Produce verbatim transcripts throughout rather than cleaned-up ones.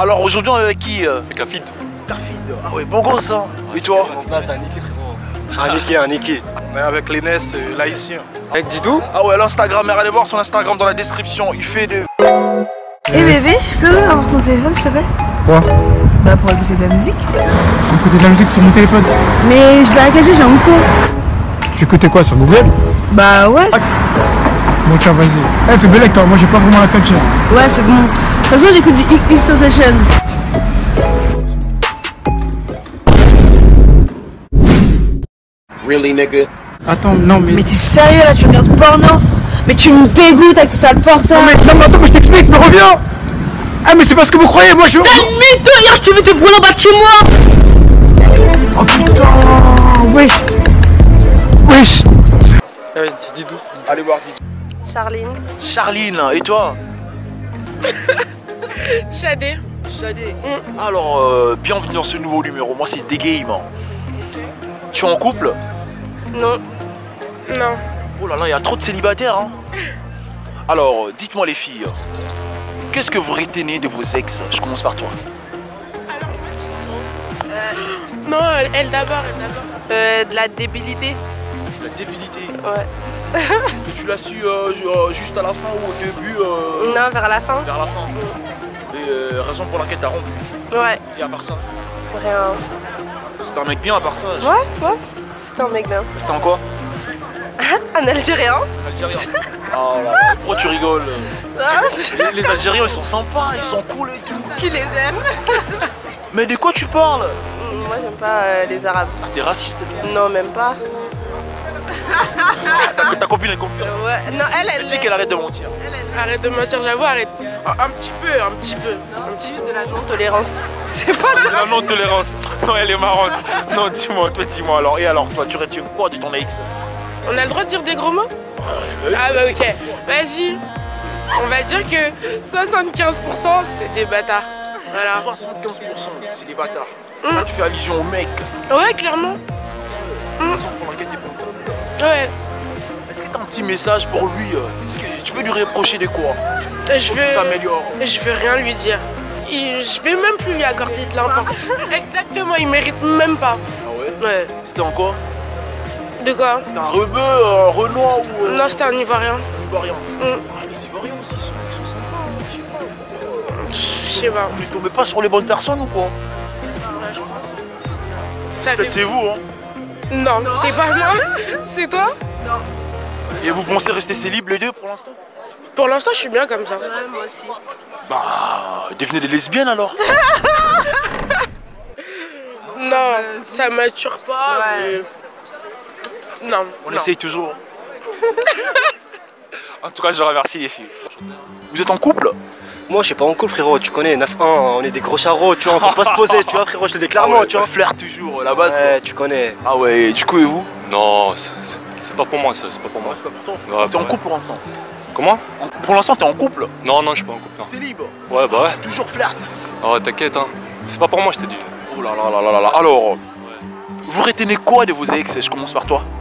Alors aujourd'hui on est avec qui euh... Avec Afid. Afid. Ah ouais, beau gosse hein. Et toi? Là c'est un Niki frérot. Un Niki, un Niki. On est avec l'I N E S euh, l'haïtien. Avec Didou. Ah ouais, l'Instagram, allez voir son Instagram dans la description, il fait des... Eh hey bébé, je peux avoir ton téléphone s'il te plaît? Quoi? Bah pour écouter de la musique. Faut écouter de la musique sur mon téléphone. Mais je l'ai engagé, j'ai un micro. Tu écoutais quoi sur Google? Bah ouais. Bon tiens vas-y. Eh hey, fais belle avec toi, moi j'ai pas vraiment la culture. Ouais c'est bon. De toute façon j'écoute du X-Tentation. Really nigga? Attends, non mais... Mais t'es sérieux là, tu regardes porno? Mais tu me dégoûtes avec tout ça le portable. Non mais, non mais attends, mais je t'explique, mais reviens. Ah mais c'est parce que vous croyez, moi je... Sale mytho, hier je te veux te brûler en bas de chez moi. Oh putain, wesh. Wesh. Ouais, Didou. Allez voir Didou. Charline. Charline, et toi? Shadé. Shadé. Mm. Alors, euh, bienvenue dans ce nouveau numéro, moi c'est Degame. Okay. Tu es en couple? Non. Non. Oh là là, il y a trop de célibataires hein. Alors, dites-moi les filles, qu'est-ce que vous retenez de vos ex? Je commence par toi. Euh, non, elle, elle d'abord, elle d'abord. Euh, de la débilité. La débilité? Ouais. Et tu l'as su euh, juste à la fin ou au début euh... Non, vers la fin. Vers la fin. Mm. Et euh, raison pour laquelle t'as rompu? Ouais. Et à part ça? Rien. C'était un mec bien à part ça? Ouais, ouais. C'était un mec bien. C'était en quoi? Un Algérien. Algérien. Oh là là, pourquoi tu rigoles? Ah, les, les Algériens ils sont sympas, ils sont cool et tout. Qui les aime? Mais de quoi tu parles? Moi j'aime pas euh, les arabes. Ah t'es raciste? Non même pas. Ta, ta copine elle confirme? Ouais. Non elle elle. Elle dit qu'elle arrête de mentir. Elle, elle... Arrête de mentir, j'avoue, arrête. Un, un petit peu, un petit peu. Non, un petit peu de la non-tolérance. C'est pas de la non-tolérance. Non elle est marrante. Non dis-moi, toi dis-moi alors. Et alors toi tu retiens quoi de ton ex? On a le droit de dire des gros mots? Ah bah ok, vas-y. On va dire que soixante-quinze pour cent c'est des bâtards. Voilà. soixante-quinze pour cent c'est des bâtards. Mmh. Là tu fais allusion au mec. Ouais clairement. Mmh. Pour laquelle t'es bon. Ouais. Est-ce que t'as un petit message pour lui? Est-ce que tu peux lui reprocher de quoi? Je veux... s'améliore. Je veux rien lui dire. Il... Je vais même plus lui accorder de l'importance. Exactement, il mérite même pas. Ah ouais? Ouais. C'était en quoi? De quoi? C'était un rebeu, un renoir ou... Euh... Non, c'était un ivoirien. Un ivoirien. Mm. Ah, les ivoiriens aussi, ils sont, ils sont sympas. Je sais pas. Je sais pas. Vous ne tombez pas sur les bonnes personnes ou quoi? Ouais, je pense. Peut-être c'est vous, hein? Non, non. C'est pas moi. C'est toi? Non. Et vous pensez rester célib les deux pour l'instant? Pour l'instant, je suis bien comme ça. Ouais, moi aussi. Bah, devenez des lesbiennes alors. Non, euh, ça mature pas. Ouais. Mais... Non. On non. essaye toujours. En tout cas, je remercie les filles. Vous êtes en couple? Moi je suis pas en couple frérot, tu connais, neuf un, on est des gros charros, tu vois, on peut pas se poser, tu vois frérot, je le dis clairement, ah ouais, tu vois. Flair toujours, la base Ouais, quoi. tu connais. Ah ouais, et du coup et vous? Non, c'est pas pour moi ça, c'est pas pour moi. C'est pas pour toi? Ouais, t'es en ouais. couple pour l'instant? Comment? En... Pour l'instant t'es en couple? Non, non, je suis pas en couple. C'est libre? Ouais, bah ouais. Toujours flirt? Ah ouais, t'inquiète, hein. C'est pas pour moi, je t'ai dit. Oh là là là là là là. Alors, ouais. Vous retenez quoi de vos ex? Je commence par toi.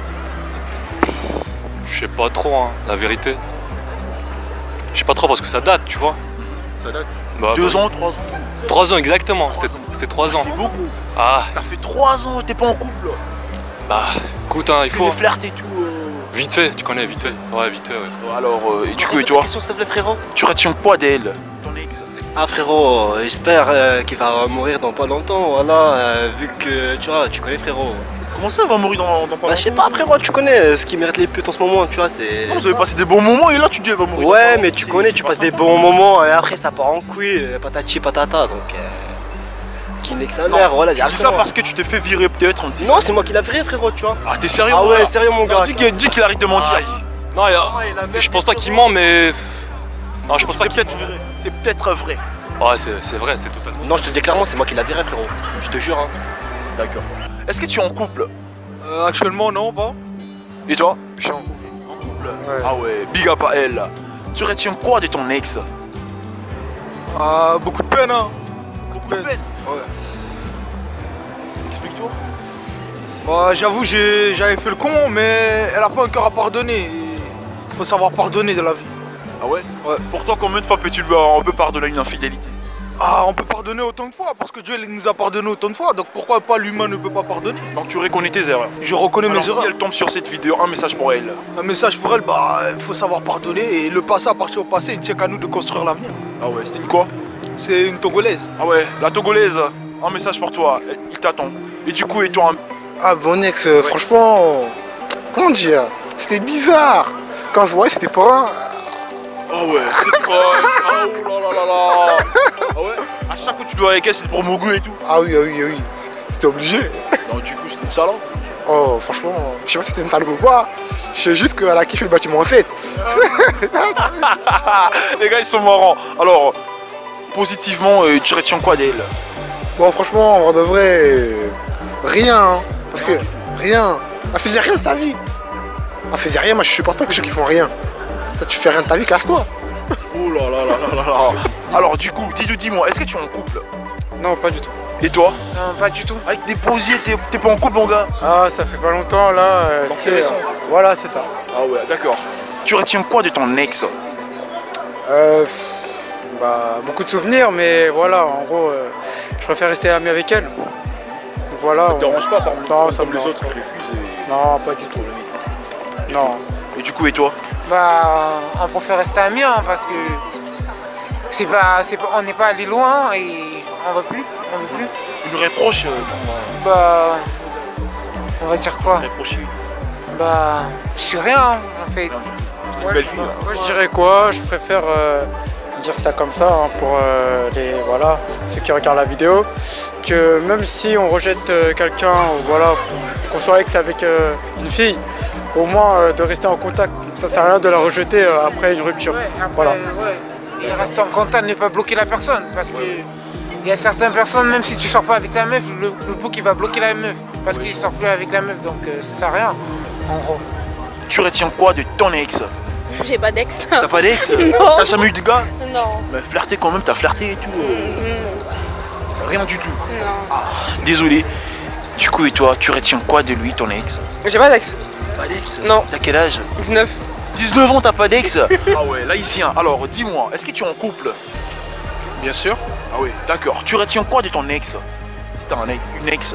Je sais pas trop, hein, la vérité. Je sais pas trop parce que ça date, tu vois. Ça date? Bah, Deux bah, ans, trois ans? Trois ans exactement, c'était trois ans. C'est beaucoup. Ah. T'as fait trois ans, t'es pas en couple? Bah, écoute, hein, il faut. Les flirts et tout. Euh... Vite fait, tu connais, vite fait. Ouais, vite fait, ouais. Alors, euh, et du coup, et toi? Question s'il te plaît frérot. Tu retiens quoi d'elle? Ton ex? Ah frérot, j'espère euh, qu'il va mourir dans pas longtemps, voilà, euh, vu que tu vois, tu connais frérot. Comment ça, elle va mourir dans, dans pas Bah je sais pas frérot, tu connais ce qui mérite les putes en ce moment, tu vois, c'est... Non, vous avez passé des bons moments et là tu dis elle va mourir. Ouais mais tu connais, tu passes des bons moments et après ça part en couille, patati patata, donc... Euh... Qui n'est que sa mère, voilà. Tu dis ça parce que tu t'es fait virer peut-être, on dit. Non, c'est moi qui l'a viré frérot, tu vois. Ah t'es sérieux? Ah ouais, sérieux mon gars. Dis qu'il arrête de mentir. Ah, non, a... je pense pas qu'il ment, mais... Non, je pense pas c'est peut-être vrai. C'est peut-être vrai. Ouais, c'est vrai, c'est totalement... Non, je te dis clairement, c'est moi qui l'a viré frérot. Je te jure, hein. D'accord. Est-ce que tu es en couple? euh, Actuellement, non, pas. Et toi? Je suis en couple. En couple? Ouais. Ah ouais, big up à elle. Tu retiens quoi de ton ex? Ah, beaucoup de peine, hein. Beaucoup de peine? Ouais. Explique-toi. Bah, j'avoue, j'avais fait le con, mais elle a pas encore à pardonner. Il faut savoir pardonner de la vie. Ah ouais? Ouais. Pourtant, combien de fois peux-tu lui on peut pardonner une infidélité? Ah, on peut pardonner autant de fois parce que Dieu il nous a pardonné autant de fois. Donc pourquoi pas l'humain ne peut pas pardonner? Donc tu reconnais tes erreurs. Je reconnais Alors, mes erreurs. si elle tombe sur cette vidéo, un message pour elle. Un message pour elle, bah il faut savoir pardonner et le passé appartient au passé. Il ne tient qu'à nous de construire l'avenir. Ah ouais, c'était une quoi? C'est une Togolaise. Ah ouais, la Togolaise, un message pour toi, il t'attend. Et du coup, et toi un... Ah, mon ex, euh, franchement. Comment dire? C'était bizarre. Quand je voyais, c'était pour un. Ah ouais, c'est quoi? Ah oh là là là là. Ah ouais, à chaque fois que tu dois avec elle, c'est pour Mogu et tout. Ah oui, ah oui, ah oui. C'était obligé. Non, du coup, c'était une salope. Oh, franchement, je sais pas si c'était une salope ou pas. Je sais juste qu'elle a kiffé le bâtiment en fait. Les gars, ils sont marrants. Alors, positivement, euh, tu retiens quoi d'elle? Bon, franchement, en de vrai, euh, rien. Hein, parce que rien. Elle faisait rien de sa vie. Elle faisait rien, moi je supporte pas que les gens qui font rien. Toi, tu fais rien de ta vie, casse-toi. Oh là là là là là là. Alors, du coup, dis-nous, dis-moi, est-ce que tu es en couple? Non, pas du tout. Et toi? Non, pas du tout. Avec des posiers, t'es t'es pas en couple, mon gars? Ah, ça fait pas longtemps là. Euh, Donc, c'est- c'est récent. Voilà, c'est ça. Ah ouais, d'accord. Tu retiens quoi de ton ex? Euh, pff, bah, beaucoup de souvenirs, mais voilà, en gros, euh, je préfère rester ami avec elle. Donc, voilà. Ça te on- dérange pas, par exemple, Non, ça comme me les dérange autres pas. refusent et... Non, pas du tout. Non. Et du coup, et toi? Bah, on préfère rester amis hein, parce que c'est pas, c'est pas, on n'est pas allé loin et on va plus, on veut plus. Une reproche euh, genre, Bah, on va dire quoi? reprocher. Bah, je suis rien hein, en fait. C'est une belle fille. Moi, je dirais quoi? Je préfère euh, dire ça comme ça hein, pour euh, les voilà ceux qui regardent la vidéo, que même si on rejette euh, quelqu'un, ou voilà, qu'on soit ex avec euh, une fille, au moins euh, de rester en contact. Ça sert à rien de la rejeter euh, après une rupture. Ouais, après, Voilà. ouais. Et rester en contact, ne pas bloquer la personne parce que il y a certaines personnes, même si tu sors pas avec la meuf, le, le bouc il va bloquer la meuf parce qu'il sort plus avec la meuf, donc euh, ça sert à rien en gros. Tu retiens quoi de ton ex? J'ai pas d'ex. T'as pas d'ex? Non. T'as jamais eu de gars? Non. Mais flirter quand même, t'as flirté et tout. euh, Mm, Rien du tout. Non. Désolé. Du coup, et toi, tu retiens quoi de lui, ton ex? J'ai pas d'ex. Pas d'ex? Non. T'as quel âge? dix-neuf. dix-neuf ans, t'as pas d'ex? Ah ouais, laïcien. Alors, dis-moi, est-ce que tu es en couple? Bien sûr. Ah oui, d'accord. Tu retiens quoi de ton ex? Si t'as un ex, une ex.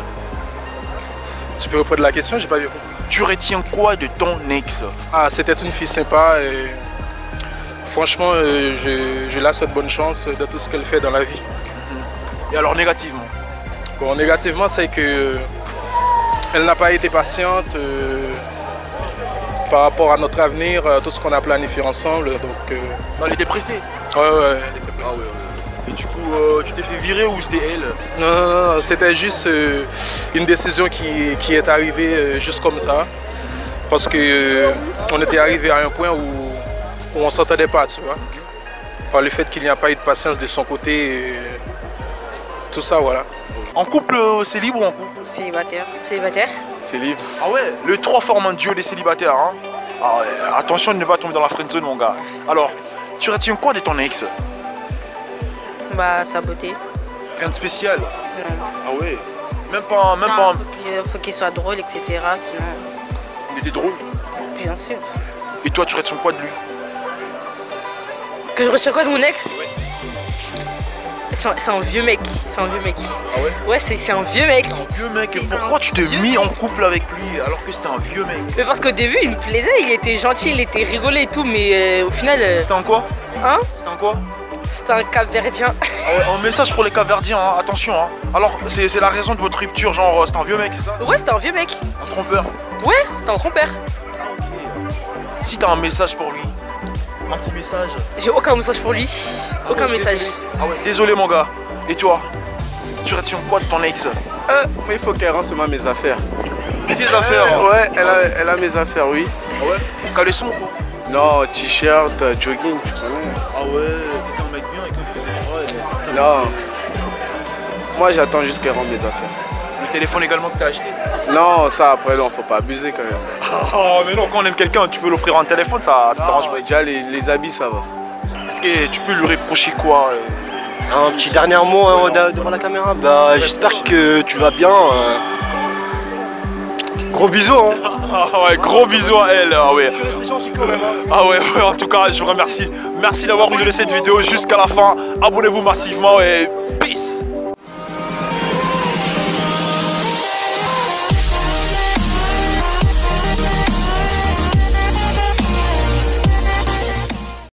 Tu peux reprendre la question, j'ai pas vu. Tu retiens quoi de ton ex? Ah, c'était une fille sympa et franchement, euh, je, je la souhaite bonne chance dans tout ce qu'elle fait dans la vie. Et alors, négativement? Bon, négativement, c'est que euh, elle n'a pas été patiente euh, par rapport à notre avenir, à tout ce qu'on a planifié ensemble. Donc, euh, Non, elle était pressée. ouais, ouais, elle était pressée. Ah ouais, ouais. Et du coup, euh, tu t'es fait virer ou c'était elle? Non, non, non, c'était juste euh, une décision qui, qui est arrivée euh, juste comme ça. Parce que euh, on était arrivé à un point où, où on ne s'entendait pas, tu vois. Par le fait qu'il n'y a pas eu de patience de son côté, euh, tout ça, voilà. En couple, euh, c'est libre ou en couple? Célibataire. Célibataire. C'est libre. Ah ouais, le trois forment un duo des célibataires, hein. Ah ouais, attention de ne pas tomber dans la friendzone, mon gars. Alors, tu retiens quoi de ton ex? Bah, sa beauté. Rien de spécial? Non. Ah ouais. Même pas, même Non, pas. faut qu'il faut qu'il soit drôle, et cetera. Sinon, Il était drôle. bien sûr. Et toi, tu retiens quoi de lui? Que je retiens quoi de mon ex? C'est un, c'est un vieux mec. C'est un vieux mec. Ah ouais? Ouais, c'est c'est un vieux mec. Un vieux mec. C'est Pourquoi un tu t'es vieux mis en mec. couple avec lui alors que c'était un vieux mec? Mais parce qu'au début, il me plaisait, il était gentil, il était rigolé et tout, mais euh, au final, euh, C'était un quoi? hein? C'était un quoi? C'était un Cap-Verdien. Ah ouais, un message pour les Capverdiens, hein, attention. Hein. Alors, c'est c'est la raison de votre rupture, genre, euh, c'était un vieux mec, c'est ça? Ouais, c'était un vieux mec. Un trompeur. Ouais, c'était un grand-père. Ok. Si t'as un message pour lui, un petit message. J'ai aucun message pour lui. Aucun ouais, message. désolé. Ah ouais, désolé mon gars. Et toi, tu retiens quoi de ton ex? Euh, mais il faut qu'elle rende seulement mes affaires. Tes affaires? Euh, ouais, elle a, elle a mes affaires, oui. Ah ouais? Caleçon ou quoi? Non, t-shirt, euh, jogging, tu connais. Ah ouais, t'étais un mec bien et quand il faisait froid. Et... Non. Moi, j'attends juste qu'elle rende mes affaires. Le téléphone également que t'as acheté? Non, ça après, non, faut pas abuser quand même. Oh, mais non, quand on aime quelqu'un, tu peux l'offrir un téléphone, ça, ça t'arrange pas. Déjà, les, les habits, ça va. Est-ce que tu peux lui reprocher quoi? euh, Un petit dernier mot hein, de- devant la caméra. Bah, j'espère que tu vas bien. euh. Gros Gros bisous, hein. Ah ouais, gros bisous à elle. Ah ouais. Je suis resté gentil quand même. Hein. Ah ouais, ouais, en tout cas, je vous remercie. Merci d'avoir regardé cette vidéo jusqu'à la fin. Abonnez-vous massivement et peace.